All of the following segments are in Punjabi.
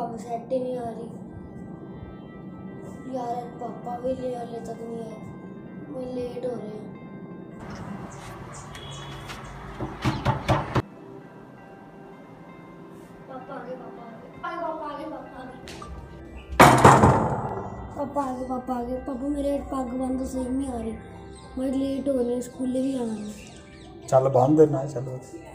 पग सेट ही नहीं आ रही यार। पापा भी ले हाले तक नहीं आए, मैं लेट हो रहे हैं। पापा आ गए, पापा आ गए, पापा आ गए, पापा आ गए, पापा आ गए, पापा आ गए। पापा मेरे पग बंद सही नहीं आ रही, मैं लेट हो रही, स्कूल भी जाना है। चल बांध देना, चलो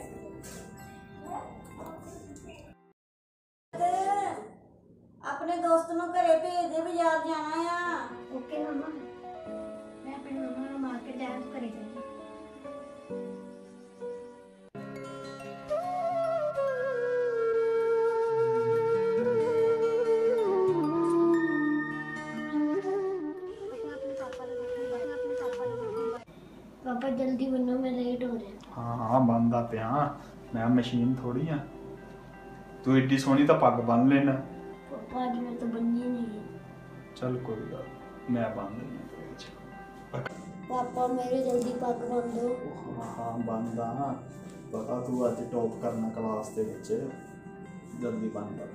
अपने दोस्त ਨੂੰ ਘਰੇ ਭੇਜ ਦੇ, ਬਾਜ਼ਾਰ ਜਾਣਾ ਆ। ओके मम्मा, मैं अपनी मम्मा को मार्केट जाना तो करे जाएगी। पापा जल्दी बनो, मैं लेट हो रहा है। हाँ हाँ बनदा पिया, मैं मशीन थोड़ी हाँ। तू एड्डी सोहनी तो पग बन लेना। पापा आज मेरे तो बननी ही नहीं है। चल कोई गल, मैं बन देना। पापा मेरे जल्दी पग बन दो। हाँ हाँ बनदा, पता तू अज टॉप करना क्लास दे विच, जल्दी बनदा।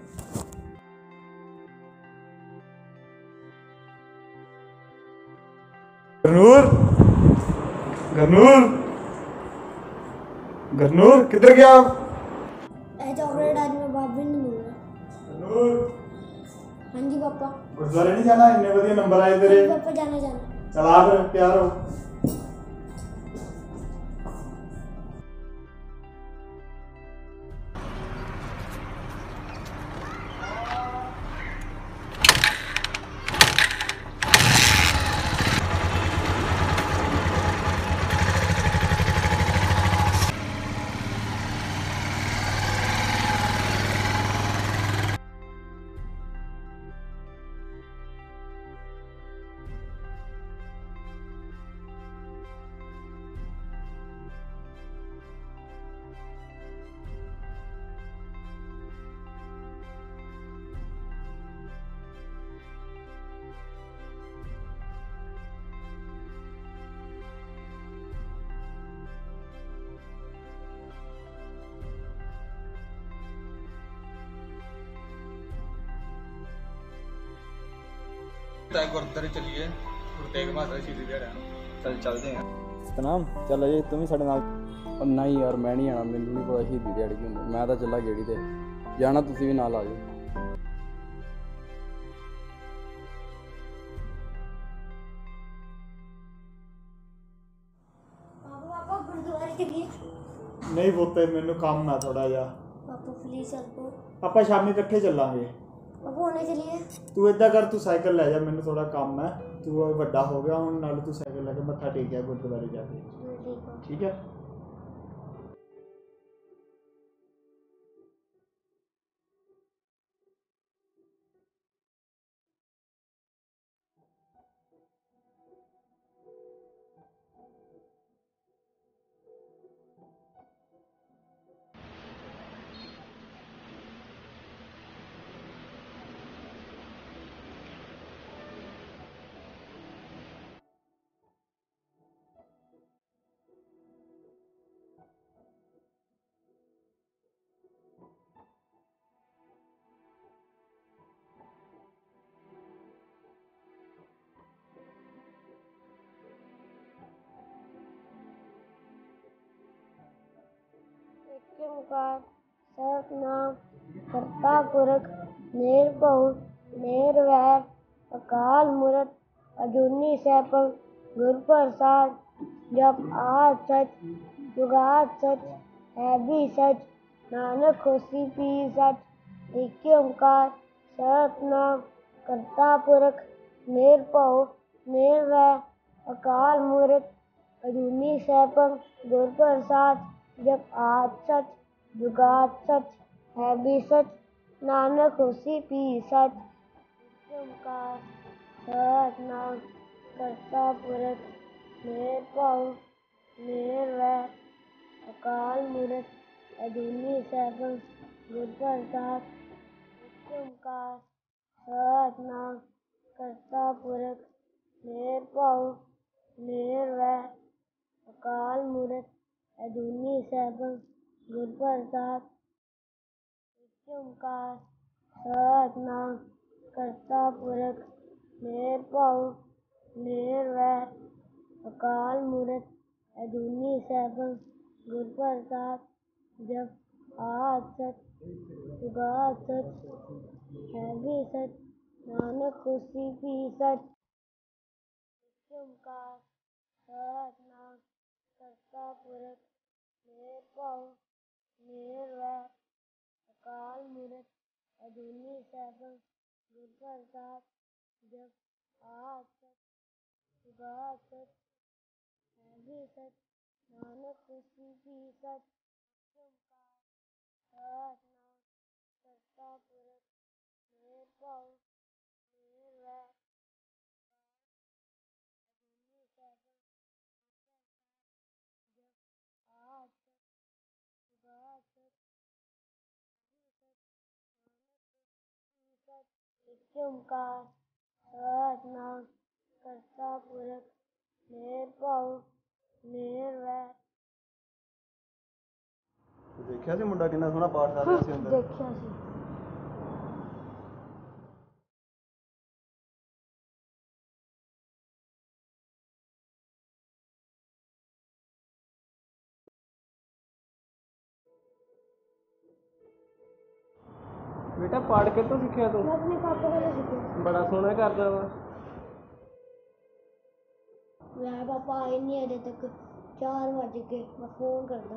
गरनूर, गरनूर, गरनूर किधर गया? चॉकलेट आज मैं बाबू ने दूंगा। गरनूर, हाँ जी पापा। गुरुद्वारे नहीं जाना? इन्ने वधिया नंबर आए तेरे। पापा जाना जाना। चल आ फिर, तैयार हो। गुरुद्वारे चलिए, गुरु तेग बहादुर शहीदी दिहाड़ा। चल चलते हैं। सतनाम चल अजे तुम भी साढ़े नाल। नहीं यार मैं नहीं आना, मैनू नहीं पता शहीदी दिहाड़ी की होंदी। मैं तो चला गेड़ी ते जाना, तुसीं भी नाल आ जाओ। पापा गुरुद्वारे चलिए। नहीं पुत्त, मैनू काम है थोड़ा जा। पापा प्लीज हेल्प। ਆਪਾਂ ਸ਼ਾਮੀ ਇਕੱਠੇ ਚੱਲਾਂਗੇ। पापा होने चलिए। ਤੂੰ ਇਦਾਂ ਕਰ, ਤੂੰ ਸਾਈਕਲ ਲੈ ਜਾ, ਮੈਨੂੰ ਥੋੜਾ ਕੰਮ ਹੈ। ਤੂੰ ਵੱਡਾ ਹੋ ਗਿਆ ਹੁਣ, ਨਾਲ ਤੂੰ ਸਾਈਕਲ ਲੈ ਕੇ ਮੱਥਾ ਟੇਕਿਆ ਗੁਰਦੁਆਰੇ ਜਾ ਕੇ, ਠੀਕ ਹੈ? ओंकार सतनाम करता पुरख निर्भउ निर्वैर अकाल मूरत अजूनी सैभं गुर प्रसाद। जप आद सच जुगाद सच है भी सच, नानक होसी भी सच। एक ओंकार सतनाम करता पुरख निर्भउ निर्वैर अकाल मूरत अजूनी सैभं गुर प्रसाद। जब आद सच जुगाद सच है भी सच, नानक होसी भी सच। ओंकार सतनाम करता पुरख निर्भउ निर्वैर अकाल मूरत अजूनी सैभं गुर प्रसाद। ओंकार सतनाम करता पुरख निर्भउ निर्वैर अकाल मूरत अजूनी सैभं गुर प्रसाद। ओंकार सतनाम करता पुरख निरभउ निर्वैर अकाल मूरत अजूनी सैभं गुर प्रसाद जप आद सच जुगाद सच है भी सच नानक होसी भी सच ओंकार सतनाम करता पुरख निरभउ निर्वैर अकाल मूरत अजूनी सैभं गुर प्रसाद जप आद सच जुगाद सच है भी सच नानक होसी भी सच ओंकार सतनाम करता पुरख निरभउ निर्वैर अजूनी सैभं आद सच जुगाद सच ओंकार सतनाम करता पुरख निरभउ निर्वैर ਦੇਖਿਆ ਸੀ ਮੁੰਡਾ ਕਿੰਨਾ ਸੋਹਣਾ ਪਾਠ ਕਰ ਰਿਹਾ ਸੀ ਅੰਦਰ। ਦੇਖਿਆ ਸੀ। बेटा पाठ कितों सीखिया तू? मैं अपने पापा को सीखा। बड़ा सोहना करदा वा। मेरा पापा आए नहीं अजे तक 4 बज गए मैं फोन करदा।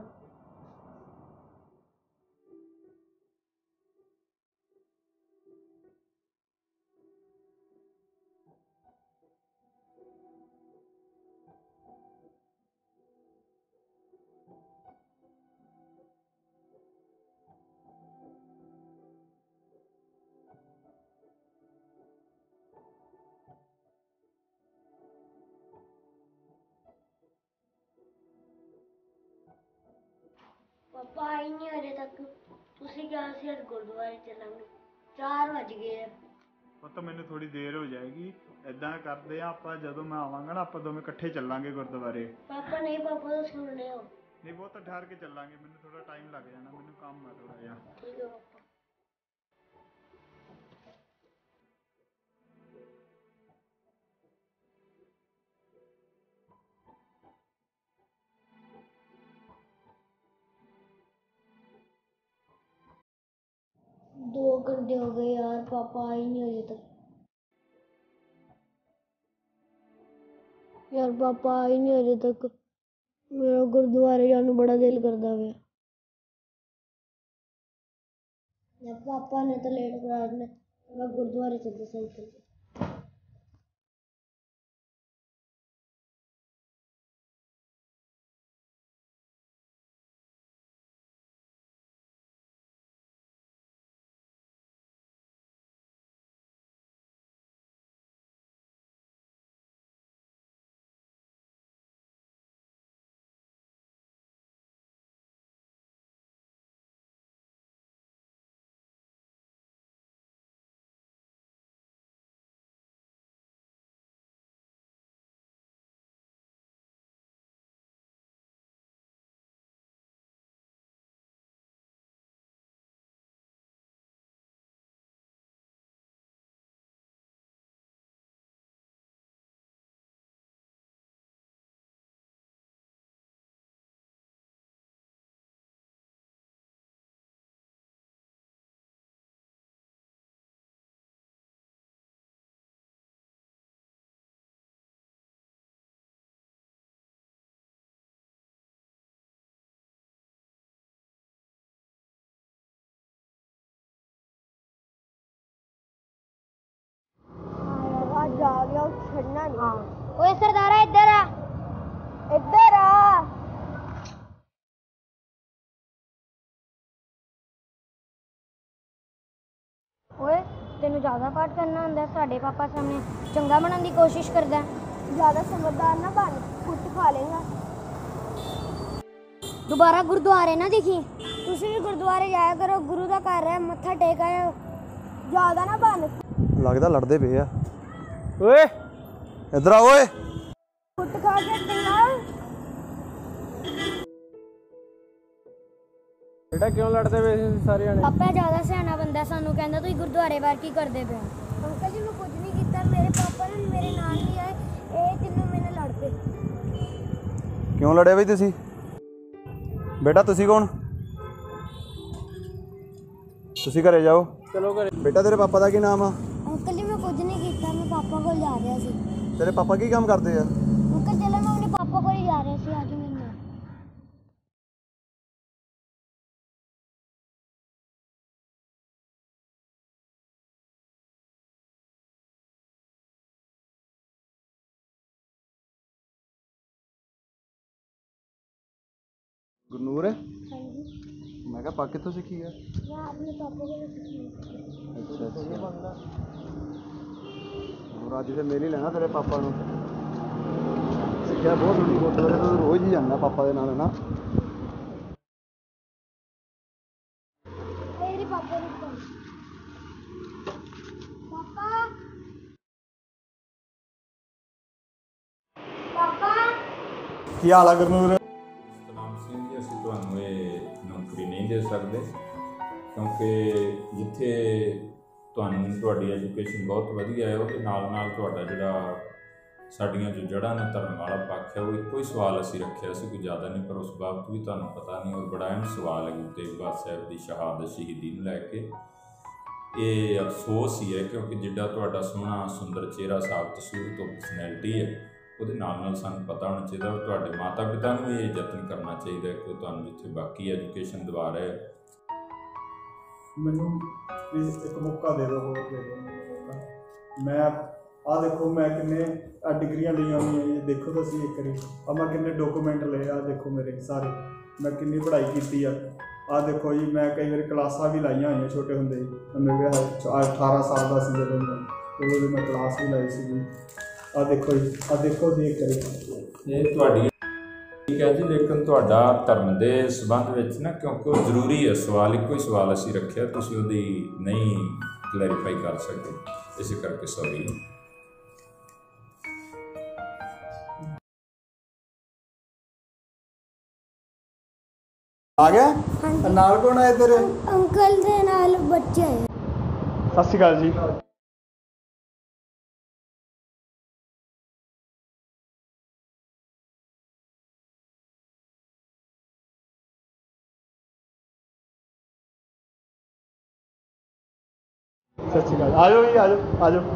पापा आए नहीं अजे तक ਤੁਸੀਂ ਕਿਹਾ ਸੀ ਅੱਜ ਗੁਰਦੁਆਰੇ ਚੱਲਾਂਗੇ 4 ਵਜ ਗਏ ਆ। ਪੁੱਤ ਮੈਨੂੰ ਥੋੜੀ ਦੇਰ ਹੋ ਜਾਏਗੀ। ਇਦਾਂ ਕਰਦੇ ਆ ਆਪਾਂ ਜਦੋਂ ਮੈਂ ਆਵਾਂਗਾ ਨਾ ਆਪਾਂ ਦੋਵੇਂ ਇਕੱਠੇ ਚੱਲਾਂਗੇ ਗੁਰਦੁਆਰੇ। ਪਾਪਾ ਨਹੀਂ ਪਾਪਾ ਤਾਂ ਸੁਣ ਲਿਓ। ਨਹੀਂ ਬਹੁਤ ਠਹਿਰ ਕੇ ਚੱਲਾਂਗੇ ਮੈਨੂੰ ਥੋੜਾ ਟਾਈਮ ਲੱਗ ਜਾਣਾ ਮੈਨੂੰ ਕੰਮ ਆ ਥੋੜਾ ਜਿਹਾ। ਠੀਕ ਹੈ ਪਾਪਾ। दो घंटे हो गए यार पापा आए नहीं अजे तक। यार पापा आए नहीं अजे तक मेरा गुरुद्वारे जाने बड़ा दिल करता पाया। पापा ने तो लेट करा देना मैं गुरुद्वारे चलती साइकिल से। जा गया छड़ना नहीं। हाँ ओए सरदारा इधर आ इधर आ। ओए तेनू ज्यादा पाठ करना हुंदा साडे पापा सामने चंगा बनने की कोशिश करदा। ज्यादा समझदार ना बन कुट खा लेगा। दोबारा गुरुद्वारे ना दिखी। तुसी भी गुरुद्वारे जाया करो गुरु दा घर है मत्था टेक आयो। ज्यादा ना बन। लगदा लड़दे पे आ। ओए इधर आ ओए। कुट खा के चंगा। बेटा ਬੇਟਾ ਕਿਉਂ ਲੜਦੇ ਪਏ ਸੀ ਸਾਰੇ ਜਾਣੇ? ਪਾਪਾ ਜ਼ਿਆਦਾ ਸਿਆਣਾ ਬੰਦਾ, ਸਾਨੂੰ ਕਹਿੰਦਾ ਤੁਸੀਂ ਗੁਰਦੁਆਰੇ ਬਾਹਰ ਕੀ ਕਰਦੇ ਪਏ ਹੋ। ਅੰਕਲ ਜੀ ਮੈਂ ਕੁਝ ਨਹੀਂ ਕੀਤਾ, ਮੇਰੇ ਪਾਪਾ ਨੇ ਮੇਰੇ ਨਾਲ ਨਹੀਂ ਆਏ, ਇਹ ਤਿੰਨੋਂ ਮੇਰੇ ਨਾਲ ਲੜ ਪਏ। ਕਿਉਂ ਲੜੇ ਬਈ ਤੁਸੀਂ? ਬੇਟਾ ਤੁਸੀਂ ਕੌਣ? ਤੁਸੀਂ ਘਰੇ ਜਾਓ। ਚਲੋ ਘਰੇ। ਬੇਟਾ ਤੇਰੇ ਪਾਪਾ ਦਾ ਕੀ ਨਾਮ ਆ? ਅੰਕਲ ਜੀ ਮੈਂ ਕੁਝ ਨਹੀਂ ਕੀਤਾ, ਮੈਂ ਪਾਪਾ ਕੋਲ ਜਾ ਰਿਹਾ ਸੀ। ਤੇਰੇ ਪਾਪਾ ਕੀ ਕੰਮ ਕਰਦੇ ਆ? ਅੰਕਲ ਚਲੋ ਮੈਂ ਆਪਣੇ ਪਾਪਾ ਕੋਲ ਹੀ ਜਾ ਰਿਹਾ ਸੀ, ਅੱਜ ਮੇਰੇ ਨਾਲ। ਗੁਰਨੂਰ ਹਾਂਜੀ ਮੈਂ ਕਿਹਾ ਪੱਗ ਕਿੱਥੋਂ ਸਿੱਖੀ ਆ? ਮੈਂ ਆਪਣੇ ਪਾਪਾ ਕੋਲ ਸਿੱਖੀ। ਅੱਛਾ ਅੱਛਾ। ਹੋਰ ਅੱਜ ਤੇ ਮਿਲ ਹੀ ਲੈਣਾ ਤੇਰੇ ਪਾਪਾ ਨੂੰ। ਸਿੱਖਿਆ ਬਹੁਤ ਸੋਹਣੀ, ਗੁਰਦੁਆਰੇ ਤੋਂ ਰੋਜ਼ ਹੀ ਜਾਂਦਾ ਪਾਪਾ ਦੇ ਨਾਲ ਹੈ ਨਾ? ਮੇਰੇ ਪਾਪਾ ਨੂੰ ਪਾਪਾ ਪਾਪਾ ਕੀ ਹਾਲ ਆ ਗੁਰਨੂਰ? ਸਤਨਾਮ ਸਿੰਘ ਜੀ, ਅਸੀਂ ਤੁਹਾਨੂੰ ਇਹ ਨੌਕਰੀ ਨਹੀਂ ਦੇ ਸਕਦੇ ਕਿਉਂਕਿ ਜਿੱਥੇ ਤੁਹਾਨੂੰ ਤੁਹਾਡੀ ਐਜੂਕੇਸ਼ਨ ਬਹੁਤ ਵਧੀਆ ਹੈ, ਉਹਦੇ ਨਾਲ ਨਾਲ ਤੁਹਾਡਾ ਜਿਹੜਾ ਸਾਡੀਆਂ ਜੋ ਜੜ੍ਹਾਂ ਨੇ ਧਰਮ ਵਾਲਾ ਪੱਖ ਹੈ, ਉਹ ਇੱਕੋ ਹੀ ਸਵਾਲ ਅਸੀਂ ਰੱਖਿਆ ਸੀ, ਕੋਈ ਜ਼ਿਆਦਾ ਨਹੀਂ, ਪਰ ਉਸ ਬਾਬਤ ਵੀ ਤੁਹਾਨੂੰ ਪਤਾ ਨਹੀਂ। ਔਰ ਬੜਾ ਅਹਿਮ ਸਵਾਲ ਹੈ ਗੁਰੂ ਤੇਗ ਬਹਾਦਰ ਸਾਹਿਬ ਦੀ ਸ਼ਹਾਦਤ ਸ਼ਹੀਦੀ ਨੂੰ ਲੈ ਕੇ। ਇਹ ਅਫਸੋਸ ਹੀ ਹੈ ਕਿਉਂਕਿ ਜਿੱਡਾ ਤੁਹਾਡਾ ਸੋਹਣਾ ਸੁੰਦਰ ਚਿਹਰਾ, ਸਾਫ ਤਸਵੀਰ ਤੋਂ ਪਰਸਨੈਲਿਟੀ ਹੈ, ਉਹਦੇ ਨਾਲ ਨਾਲ ਸਾਨੂੰ ਪਤਾ ਹੋਣਾ ਚਾਹੀਦਾ ਔਰ ਤੁਹਾਡੇ ਮਾਤਾ ਪਿਤਾ ਨੂੰ ਵੀ ਇਹ ਯਤਨ ਕਰਨਾ ਚਾਹੀਦਾ ਕਿ ਤੁਹਾਨੂੰ ਜਿੱਥੇ ਬਾਕੀ ਐਜੂਕੇਸ਼ਨ ਦਵਾ ਰਹੇ। ਮੈਨੂੰ ਪਲੀਜ਼ ਇੱਕ ਮੌਕਾ ਦੇ ਦਿਓ, ਹੋਰ ਦੇ ਦਿਓ ਮੈਨੂੰ ਮੌਕਾ। ਮੈਂ ਆਹ ਦੇਖੋ, ਮੈਂ ਕਿੰਨੇ ਡਿਗਰੀਆਂ ਲਈਆਂ ਹੋਈਆਂ ਜੀ, ਦੇਖੋ ਤੁਸੀਂ ਇੱਕ ਵਾਰੀ ਮੈਂ ਕਿੰਨੇ ਡਾਕੂਮੈਂਟ ਲਏ ਆ, ਦੇਖੋ ਮੇਰੇ ਸਾਰੇ, ਮੈਂ ਕਿੰਨੀ ਪੜ੍ਹਾਈ ਕੀਤੀ ਆ। ਆਹ ਦੇਖੋ ਜੀ, ਮੈਂ ਕਈ ਵਾਰੀ ਕਲਾਸਾਂ ਵੀ ਲਾਈਆਂ ਹੋਈਆਂ ਛੋਟੇ ਹੁੰਦੇ ਜੀ, ਮੇਰੇ 18 ਸਾਲ ਦਾ ਸੀ ਜਦੋਂ ਉਦੋਂ ਮੈਂ ਕਲਾਸ ਵੀ ਲਾਈ ਸੀ। ਆਹ ਦੇਖੋ ਜੀ, ਆਹ ਦੇਖੋ ਜੀ ਇੱਕ ਵਾਰੀ। ਇਹ ਤੁਹਾਡੀ ਠੀਕ ਹੈ ਜੀ, ਲੇਕਿਨ ਤੁਹਾਡਾ ਧਰਮ ਦੇ ਸੰਬੰਧ ਵਿੱਚ ਨਾ, ਕਿਉਂਕਿ ਉਹ ਜ਼ਰੂਰੀ ਹੈ ਸਵਾਲ, ਇੱਕੋ ਹੀ ਸਵਾਲ ਅਸੀਂ ਰੱਖਿਆ, ਤੁਸੀਂ ਉਹਦੀ ਨਹੀਂ ਕਲੈਰੀਫਾਈ ਕਰ ਸਕਦੇ, ਇਸੇ ਕਰਕੇ ਸੌਰੀ। ਆ ਗਿਆ ਨਾਲ ਕੌਣ ਆਇਆ ਤੇਰੇ? ਅੰਕਲ ਦੇ ਨਾਲ ਬੱਚੇ ਆਏ। ਸਤਿ ਸ਼੍ਰੀ ਅਕਾਲ ਜੀ। ਸਤਿ ਸ਼੍ਰੀ ਅਕਾਲ, ਆ ਜਾਓ ਜੀ, ਆ ਜਾਓ ਆ ਜਾਓ।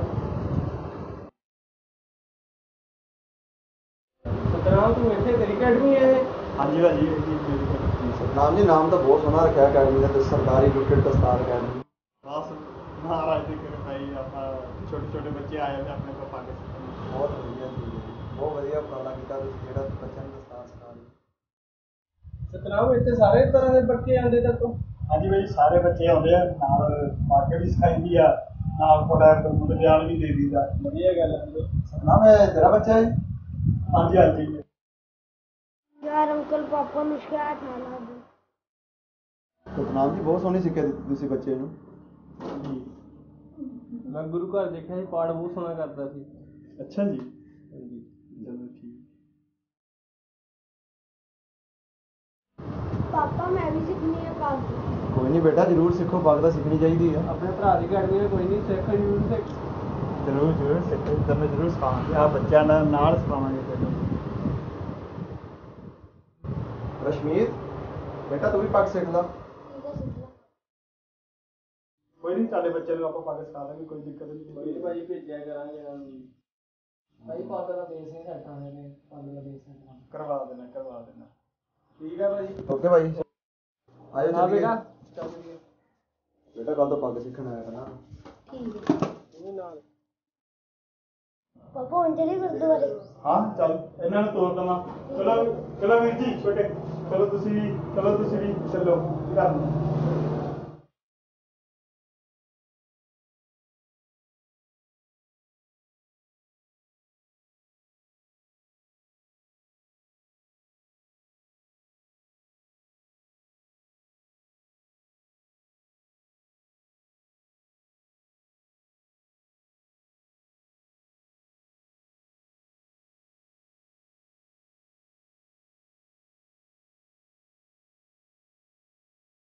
ਸਤਨਾਮ ਤੂੰ ਇੱਥੇ ਤੇਰੀ ਅਕੈਡਮੀ ਹੈ? ਹਾਂਜੀ ਭਾਜੀ। ਨਾਮ ਜੀ, ਨਾਮ ਤਾਂ ਬਹੁਤ ਸੋਹਣਾ ਰੱਖਿਆ ਅਕੈਡਮੀ ਦਾ, ਤੇ ਸਰਕਾਰੀ ਕ੍ਰਿਕਟ ਦਸਤਾਰ ਅਕੈਡਮੀ। ਬਸ ਮਹਾਰਾਜ ਦੀ ਕਿਰਪਾ ਹੀ, ਆਪਾਂ ਛੋਟੇ ਛੋਟੇ ਬੱਚੇ ਆਏ ਨੇ ਆਪਣੇ ਕੋਲ ਪੱਗ ਸਿੱਖਣ। ਬਹੁਤ ਵਧੀਆ ਚੀਜ਼ ਹੈ ਜੀ, ਬਹੁਤ ਵਧੀਆ ਉਪਰਾਲਾ ਕੀਤਾ ਤੁਸੀਂ, ਜਿਹੜਾ ਬੱਚਿਆਂ ਨੂੰ ਦਸਤਾਰ ਸਿਖਾ ਰਹੇ। ਸਤਨਾਮ ਇੱਥੇ ਸਾਰੇ ਤਰ੍ਹਾਂ ਦੇ ਬੱਚੇ ਆਉਂਦੇ ਤੇਰੇ ਤੋਂ? ਹਾਂਜੀ ਭਾਈ, ਸਾਰੇ ਬੱਚੇ ਆਉਂਦੇ ਆ, ਨਾਲ ਪੱਗ ਵੀ ਸਿਖਾਈਦੀ ਆ, ਨਾਲ ਥੋੜਾ ਗੁਰਮਤਿ ਗਿਆਨ ਵੀ ਦੇ ਦਈਦਾ। ਵਧੀਆ ਗੱਲ ਹੈ। ਸਤਨਾਮ ਇਹ ਤੇਰਾ ਬੱਚਾ ਹੈ? ਹਾਂਜੀ ਹਾਂਜੀ। ਯਾਰ ਅੰਕਲ ਪਾਪਾ ਨੂੰ ਸ਼ਿਕਾਇਤ ਨਾ ਲਾ ਦੇ। ਸਤਨਾਮ ਜੀ, ਬਹੁਤ ਸੋਹਣੀ ਸਿੱਖਿਆ ਦਿੱਤੀ ਤੁਸੀਂ ਬੱਚੇ ਨੂੰ। ਮੈਂ ਗੁਰੂ ਘਰ ਦੇਖਿਆ ਸੀ, ਪਾਠ ਬਹੁਤ ਸੋਹਣਾ ਕਰਦਾ ਸੀ। ਅੱਛਾ ਜੀ, ਹਾਂਜੀ। ਚਲੋ ਠੀਕ। ਪਾਪਾ ਮੈਂ ਵੀ ਸਿੱਖਣੀ ਹੈ ਪੱਗ। ਕੋਈ ਨਹੀਂ ਬੇਟਾ, ਜ਼ਰੂਰ ਸਿੱਖੋ, ਪੱਗ ਤਾਂ ਸਿੱਖਣੀ ਚਾਹੀਦੀ ਆ। ਆਪਣੇ ਭਰਾ ਦੀ ਅਕੈਡਮੀ ਹੈ, ਕੋਈ ਨਹੀਂ, ਸਿੱਖ ਜ਼ਰੂਰ ਸਿੱਖ। ਜ਼ਰੂਰ ਜ਼ਰੂਰ ਸਿੱਖੋ, ਤੈਨੂੰ ਜ਼ਰੂਰ ਸਿਖਾਵਾਂਗੇ, ਆਹ ਬੱਚਿਆਂ ਨਾਲ ਸਿਖਾਵਾਂਗੇ ਤੈਨੂੰ। ਰਸ਼ਮੀਤ ਬੇਟਾ, ਤੂੰ ਵੀ ਪੱਗ ਸਿੱਖ ਲਾ। ਕੋਈ ਨਹੀਂ, ਸਾਡੇ ਬੱਚੇ ਨੂੰ ਆਪਾਂ ਪੱਗ ਸਿਖਾ ਦਾਂਗੇ, ਕੋਈ ਦਿੱਕਤ ਨਹੀਂ। ਕੋਈ ਭਾਈ ਭੇਜਿਆ ਕਰਾਂਗੇ ਨਾਲ ਜੀ। ਭਾਈ ਪੱਗ ਦਾ ਬੇਸ ਨਹੀਂ ਸੈੱਟ ਆਉਣੇ ਨੇ, ਪੱਗ ਦਾ ਬੇਸ ਸੈੱਟ ਕਰਵਾ ਦੇਣਾ ਕਰਵਾ ਦੇਣਾ। ਠੀਕ ਹੈ ਭਾਜੀ। ਓਕੇ ਭਾਈ, ਆਇਓ ਹਾਂ ਚੱਲੀਏ। ਬੇਟਾ ਚੱਲ ਜੀ। ਬੇਟਾ ਕੱਲ ਤੋਂ ਪੱਗ ਸਿੱਖਣ ਆਇਆ ਕਰਨਾ। ਠੀਕ ਹੈ ਇਹਦੇ ਨਾਲ ਪਾਪਾ ਹੁਣ ਚਲੇ ਗੁਰਦੁਆਰੇ। ਹਾਂ ਚੱਲ, ਇਹਨਾਂ ਨੂੰ ਤੋੜ ਦਵਾਂ। ਚਲੋ ਚਲੋ ਵੀਰ ਜੀ ਛੋਟੇ, ਚਲੋ ਤੁਸੀਂ ਵੀ, ਚਲੋ ਤੁਸੀਂ ਵੀ ਚੱਲੋ ਘਰ ਨੂੰ।